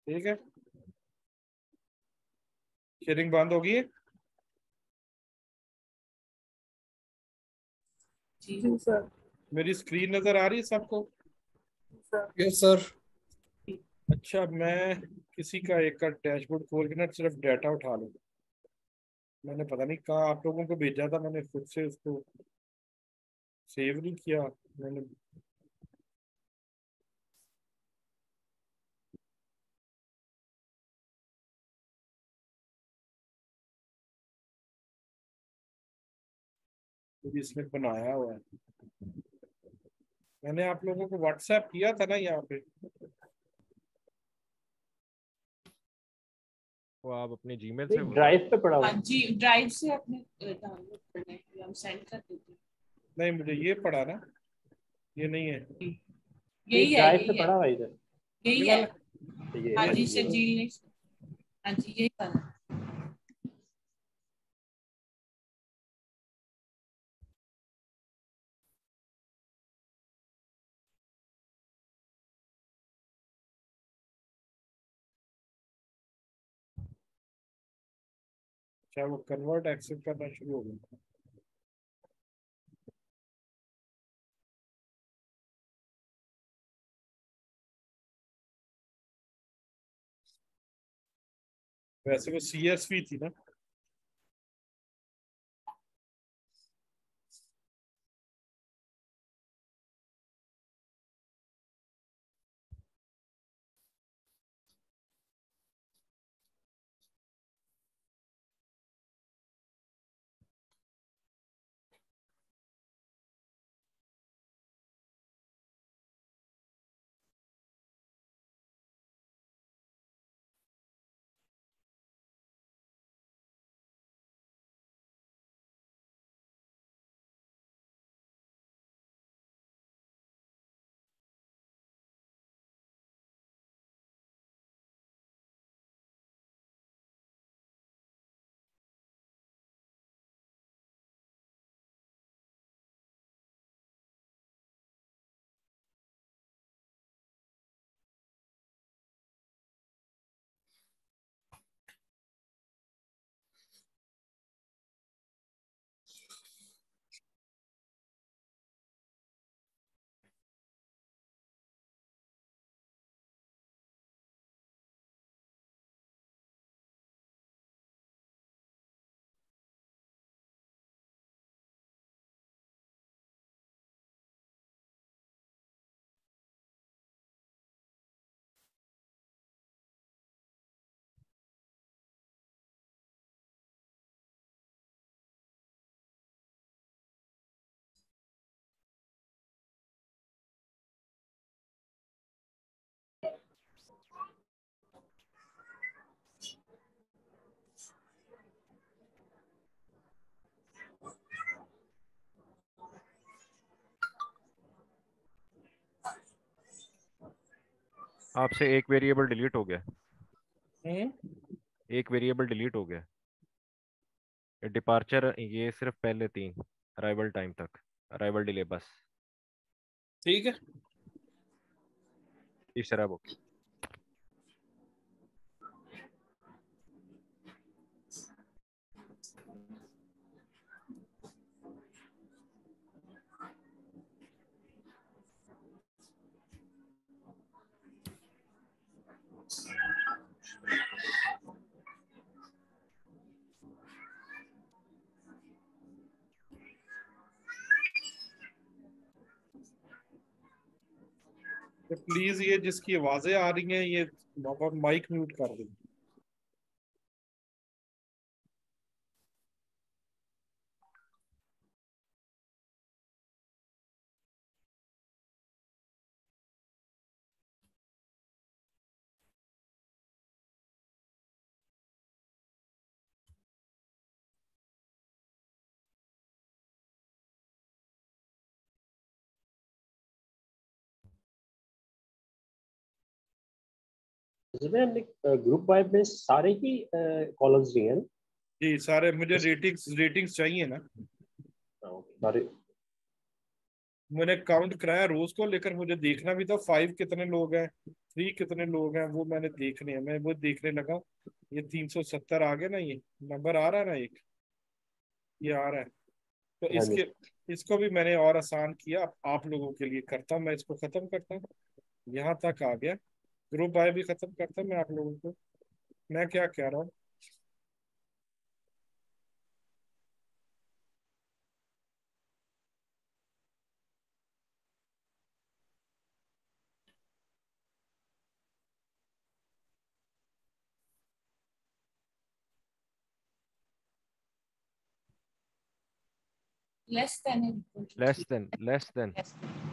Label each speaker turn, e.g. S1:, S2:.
S1: ठीक है, शेयरिंग बंद होगी है?
S2: जी सर।
S1: मेरी स्क्रीन नजर आ रही है सबको?
S3: Yes sir.
S1: अच्छा, मैं किसी का एक का डैशबोर्ड खोल के ना सिर्फ डाटा उठा लूँ। मैंने पता नहीं कहाँ आप लोगों को भेजा था, मैंने खुद से उसको सेव नहीं किया मैंने। तो इसमें बनाया हुआ है, मैंने आप लोगों को व्हाट्सएप किया था ना यहाँ पे।
S4: वो आप अपने जीमेल से
S2: ड्राइव पे पड़ा हुआ।
S5: हाँ जी, ड्राइव से अपने डाउनलोड करना है, हम सेंड कर देते हैं।
S1: नहीं, मुझे ये पड़ा ना, ये नहीं है,
S5: यही है,
S2: ड्राइव
S5: यही
S2: पे
S5: है,
S2: पड़ा हुआ इधर।
S5: यही
S1: ये
S5: है।
S1: वाला?
S5: हाँ जी सर जी, हाँ जी यही वाला।
S1: अच्छा, वो कन्वर्ट एक्सेप्ट करना शुरू हो गया। वैसे वो CSV थी ना?
S4: आपसे एक वेरिएबल डिलीट हो गया।
S1: हम्म।
S4: एक वेरिएबल डिलीट हो गया। डिपार्चर ये सिर्फ पहले 3, अराइवल टाइम तक, अराइवल डिले बस।
S1: ठीक है,
S4: तीसरा बुक।
S1: तो प्लीज ये जिसकी आवाजें आ रही हैं ये माइक म्यूट कर दें।
S2: इसमें हमने ग्रुप वाइज में सारे ही कॉलम्स लिए हैं।
S1: जी सारे, मुझे रेटिंग्स चाहिए ना।
S2: सारे
S1: मैंने काउंट कराया रोज को, लेकर मुझे देखना भी था 5 कितने लोग हैं, 3 कितने लोग हैं, वो मैंने देखने हैं। मैं वो देखने लगा, ये 370 आ गए ना, ये नंबर आ रहा है ना एक, ये आ रहा है। तो
S2: हाँ जी।
S1: इसके इसको भी मैंने और आसान किया, आप लोगों के लिए करता हूँ, मैं इसको खत्म करता हूँ। यहाँ तक आ गया, ग्रुप बाय भी खत्म करता हूँ मैं आप लोगों को। मैं क्या कह रहा हूँ,
S5: Less than and equal to
S4: less
S5: 3.
S4: Than, less than.
S5: Less than.